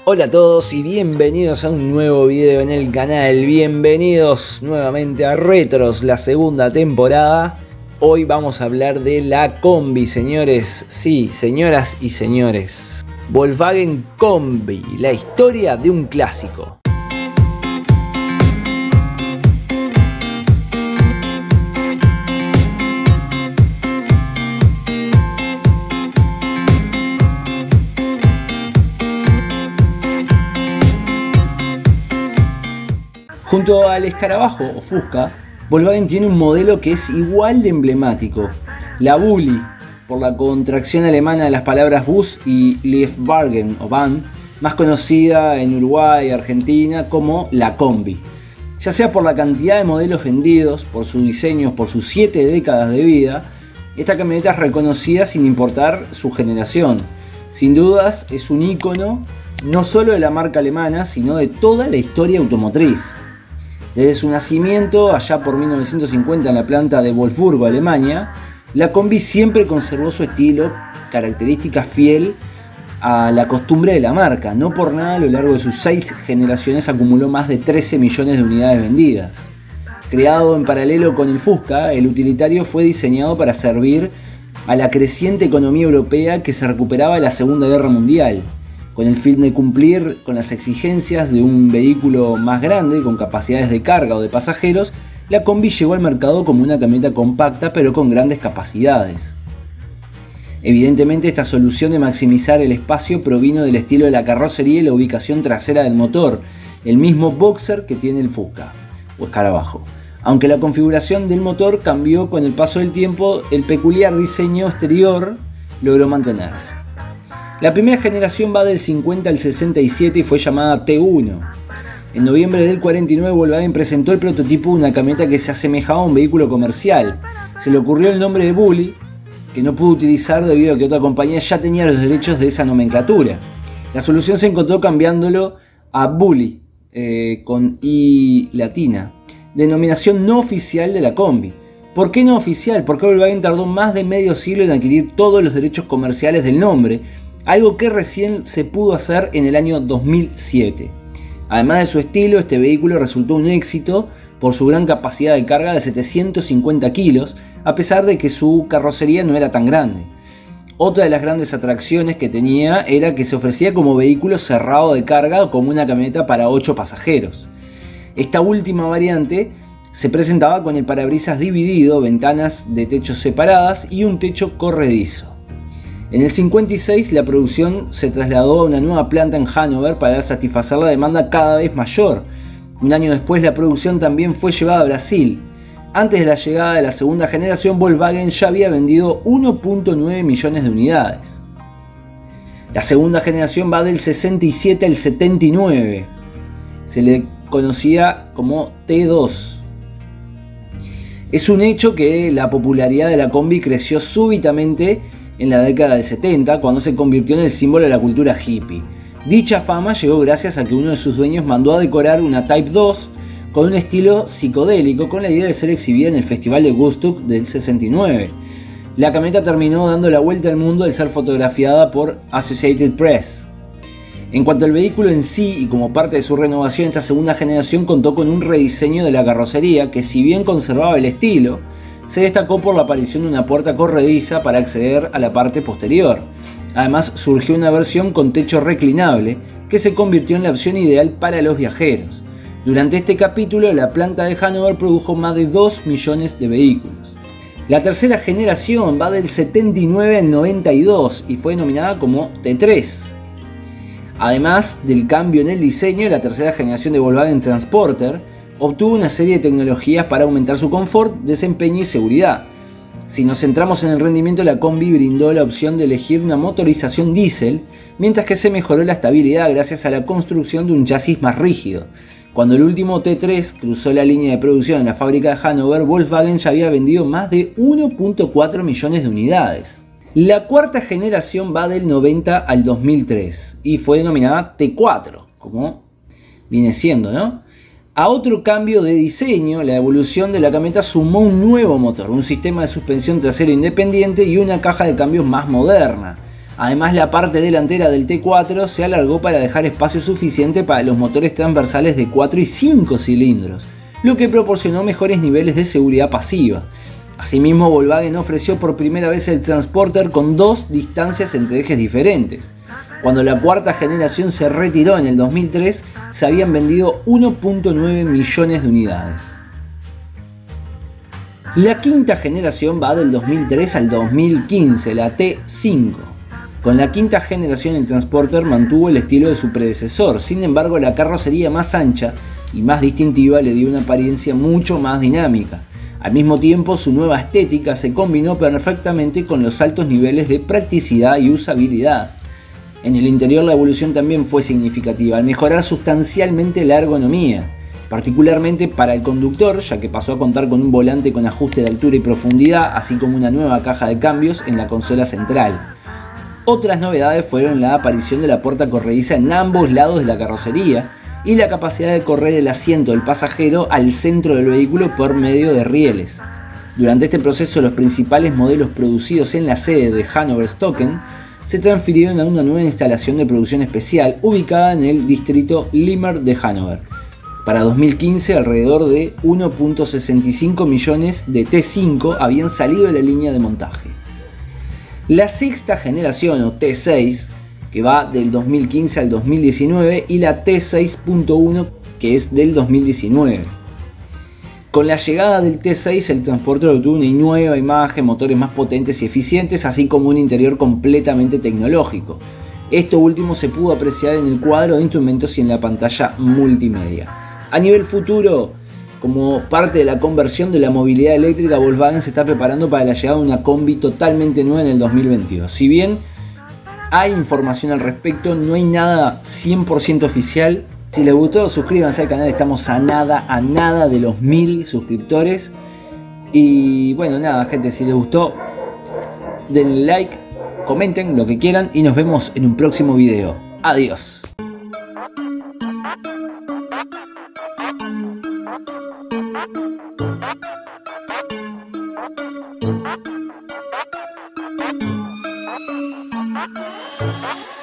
Hola a todos y bienvenidos a un nuevo video en el canal. Bienvenidos nuevamente a Retros, la segunda temporada. Hoy vamos a hablar de la Combi, señores. Sí, señoras y señores. Volkswagen Combi, la historia de un clásico. Junto al escarabajo o Fusca, Volkswagen tiene un modelo que es igual de emblemático, la Bulli, por la contracción alemana de las palabras Bus y Lieferwagen o Van, más conocida en Uruguay y Argentina como la Combi. Ya sea por la cantidad de modelos vendidos, por su diseño, por sus 7 décadas de vida, esta camioneta es reconocida sin importar su generación. Sin dudas es un ícono no solo de la marca alemana, sino de toda la historia automotriz. Desde su nacimiento, allá por 1950 en la planta de Wolfsburgo, Alemania, la Combi siempre conservó su estilo, característica fiel a la costumbre de la marca. No por nada a lo largo de sus 6 generaciones acumuló más de 13 millones de unidades vendidas. Creado en paralelo con el Fusca, el utilitario fue diseñado para servir a la creciente economía europea que se recuperaba de la Segunda Guerra Mundial. Con el fin de cumplir con las exigencias de un vehículo más grande, con capacidades de carga o de pasajeros, la Combi llegó al mercado como una camioneta compacta pero con grandes capacidades. Evidentemente esta solución de maximizar el espacio provino del estilo de la carrocería y la ubicación trasera del motor, el mismo boxer que tiene el Fusca o escarabajo. Aunque la configuración del motor cambió con el paso del tiempo, el peculiar diseño exterior logró mantenerse. La primera generación va del 50 al 67 y fue llamada T1. En noviembre del 49 Volkswagen presentó el prototipo de una camioneta que se asemejaba a un vehículo comercial. Se le ocurrió el nombre de Bulli, que no pudo utilizar debido a que otra compañía ya tenía los derechos de esa nomenclatura. La solución se encontró cambiándolo a Bulli, con I latina, denominación no oficial de la Combi. ¿Por qué no oficial? Porque Volkswagen tardó más de medio siglo en adquirir todos los derechos comerciales del nombre, algo que recién se pudo hacer en el año 2007. Además de su estilo, este vehículo resultó un éxito por su gran capacidad de carga de 750 kilos, a pesar de que su carrocería no era tan grande. Otra de las grandes atracciones que tenía era que se ofrecía como vehículo cerrado de carga o como una camioneta para 8 pasajeros. Esta última variante se presentaba con el parabrisas dividido, ventanas de techo separadas y un techo corredizo. En el 56 la producción se trasladó a una nueva planta en Hannover para satisfacer la demanda cada vez mayor. Un año después la producción también fue llevada a Brasil. Antes de la llegada de la segunda generación, Volkswagen ya había vendido 1.9 millones de unidades. La segunda generación va del 67 al 79. Se le conocía como T2. Es un hecho que la popularidad de la Combi creció súbitamente en la década del 70, cuando se convirtió en el símbolo de la cultura hippie. Dicha fama llegó gracias a que uno de sus dueños mandó a decorar una Type 2 con un estilo psicodélico, con la idea de ser exhibida en el Festival de Woodstock del 69. La camioneta terminó dando la vuelta al mundo al ser fotografiada por Associated Press. En cuanto al vehículo en sí, y como parte de su renovación, esta segunda generación contó con un rediseño de la carrocería que, si bien conservaba el estilo, se destacó por la aparición de una puerta corrediza para acceder a la parte posterior. Además, surgió una versión con techo reclinable que se convirtió en la opción ideal para los viajeros. Durante este capítulo, la planta de Hannover produjo más de 2 millones de vehículos. La tercera generación va del 79 al 92 y fue denominada como T3. Además del cambio en el diseño, la tercera generación de Volkswagen Transporter obtuvo una serie de tecnologías para aumentar su confort, desempeño y seguridad. Si nos centramos en el rendimiento, la Combi brindó la opción de elegir una motorización diésel, mientras que se mejoró la estabilidad gracias a la construcción de un chasis más rígido. Cuando el último T3 cruzó la línea de producción en la fábrica de Hannover, Volkswagen ya había vendido más de 1.4 millones de unidades. La cuarta generación va del 90 al 2003 y fue denominada T4, como viene siendo, ¿no? A otro cambio de diseño, la evolución de la camioneta sumó un nuevo motor, un sistema de suspensión trasero independiente y una caja de cambios más moderna. Además, la parte delantera del T4 se alargó para dejar espacio suficiente para los motores transversales de 4 y 5 cilindros, lo que proporcionó mejores niveles de seguridad pasiva. Asimismo, Volkswagen ofreció por primera vez el Transporter con 2 distancias entre ejes diferentes. Cuando la cuarta generación se retiró en el 2003, se habían vendido 1.9 millones de unidades. La quinta generación va del 2003 al 2015, la T5. Con la quinta generación el Transporter mantuvo el estilo de su predecesor, sin embargo la carrocería más ancha y más distintiva le dio una apariencia mucho más dinámica. Al mismo tiempo, su nueva estética se combinó perfectamente con los altos niveles de practicidad y usabilidad. En el interior la evolución también fue significativa, al mejorar sustancialmente la ergonomía, particularmente para el conductor, ya que pasó a contar con un volante con ajuste de altura y profundidad, así como una nueva caja de cambios en la consola central. Otras novedades fueron la aparición de la puerta corrediza en ambos lados de la carrocería y la capacidad de correr el asiento del pasajero al centro del vehículo por medio de rieles. Durante este proceso, los principales modelos producidos en la sede de Hannover Stocken se transfirieron a una nueva instalación de producción especial ubicada en el distrito Limmer de Hannover. Para 2015, alrededor de 1.65 millones de T5 habían salido de la línea de montaje. La sexta generación o T6, que va del 2015 al 2019, y la T6.1, que es del 2019. Con la llegada del T6, el Transporter obtuvo una nueva imagen, motores más potentes y eficientes, así como un interior completamente tecnológico. Esto último se pudo apreciar en el cuadro de instrumentos y en la pantalla multimedia. A nivel futuro, como parte de la conversión de la movilidad eléctrica, Volkswagen se está preparando para la llegada de una combi totalmente nueva en el 2022. Si bien hay información al respecto, no hay nada 100% oficial. Si les gustó, suscríbanse al canal, estamos a nada de los 1000 suscriptores. Y bueno, nada gente, si les gustó, denle like, comenten lo que quieran y nos vemos en un próximo video. Adiós. Thank you.